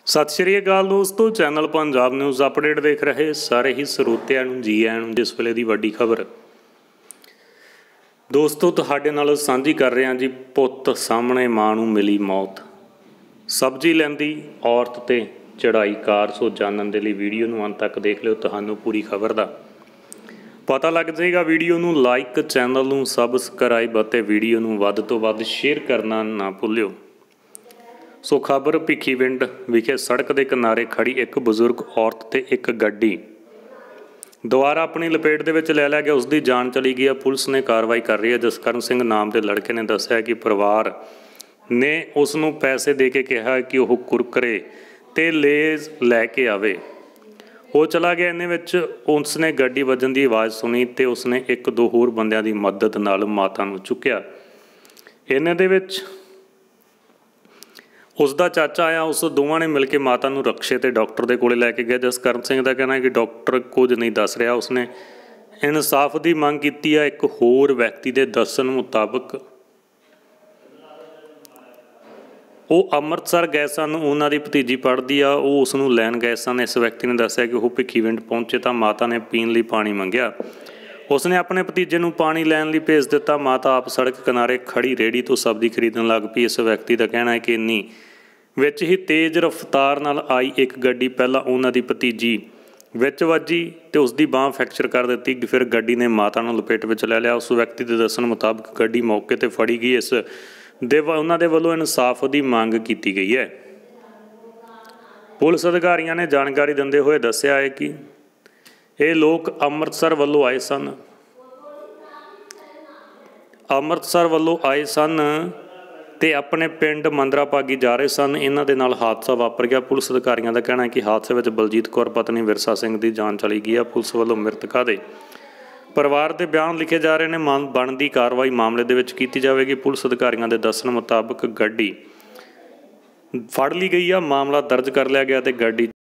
सत श्री अकाल दोस्तों, चैनल पंजाब न्यूज़ अपडेट देख रहे सारे ही ਸਰੋਤਿਆਂ ਨੂੰ जी आਇਆਂ ਨੂੰ। जिस ਵੇਲੇ ਦੀ ਵੱਡੀ खबर दोस्तों ਤੁਹਾਡੇ ਨਾਲ ਸਾਂਝੀ कर रहे हैं जी। पुत सामने मां ਨੂੰ मिली मौत, सब्जी लैंदी औरत ते चढ़ाई कार। सो जानन दे लई वीडियो ਨੂੰ अंत तक देख लिओ, ਤੁਹਾਨੂੰ पूरी खबर ਦਾ पता लग जाएगा। वीडियो ਨੂੰ लाइक, चैनल ਨੂੰ सबसक्राइब ਅਤੇ वीडियो ਨੂੰ ਵੱਧ ਤੋਂ ਵੱਧ शेयर करना ना भुल्लिओ। सो खबर भिखीविंड विखे सड़क के किनारे खड़ी एक बजुर्ग औरत ते एक गड्डी दुबारा अपनी लपेट दे विच लै लिया गया। उसकी जान चली गई है। पुलिस ने कार्रवाई कर रही है। जसकरण सिंह नाम के लड़के ने दस्सिया कि परिवार ने उसनूं पैसे दे के कहा कि वह कुरकरे ते लेज लैके आवे। वो चला गया। इन्ने विच उसने गड्डी वजन की आवाज़ सुनी तो उसने एक दो होर बंदियां दी मदद नाल माता नूं चुक्या। इन्ने दे विच उसका चाचा आया। उस दोवां ने मिल के माता नूं रक्शे ते डॉक्टर दे कोले लैके गए। जसकरण सिंह का कहना है कि डॉक्टर कुछ नहीं दस रहा। उसने इंसाफ की मंग की है। एक होर व्यक्ति के दस्सण मुताबक वो अमृतसर गए सन, उन्हों की भतीजी पढ़ती आ, वो उसनूं लैन गए सन। इस व्यक्ति ने दस्सिया कि वो भिखीविंड पहुंचे तो माता ने पीण लई पानी मंगिया। उसने अपने भतीजे नूं पानी लैन लई भेज दिता। माता आप सड़क किनारे खड़ी रेहड़ी तो सब्जी खरीदण लग पई। इस व्यक्ति का कहना है कि इन्नी विच ही तेज़ रफ्तार नाल आई एक गड्डी पहला उन्हां दी भतीजी विच वजी तो उसकी बांह फ्रैक्चर कर दी। फिर गड्डी ने माता नूं लपेट विच लै लिया। उस व्यक्ति के दस्सण मुताबक गड्डी मौके ते फड़ी गई। इस दे उन्हां दे वल्लों इंसाफ की मंग की गई है। पुलिस अधिकारियों ने जानकारी दिंदे होए दस्सिया है कि ये लोग अमृतसर वालों आए सन। अमृतसर वालों आए सन ते अपने पिंड मंदरा भागी जा रहे सन। इन्हां दे नाल हादसा वापर गया। पुलिस अधिकारियों का कहना है कि हादसे में बलजीत कौर पत्नी विरसा सिंह की जान चली गई है। पुलिस वालों मृतका दे परिवार के बयान लिखे जा रहे हैं। बनती कार्रवाई मामले दे विच कीती जाएगी। पुलिस अधिकारियों के दस्सण मुताबक गड्डी फड़ ली गई है। मामला दर्ज कर लिया गया तो गड्डी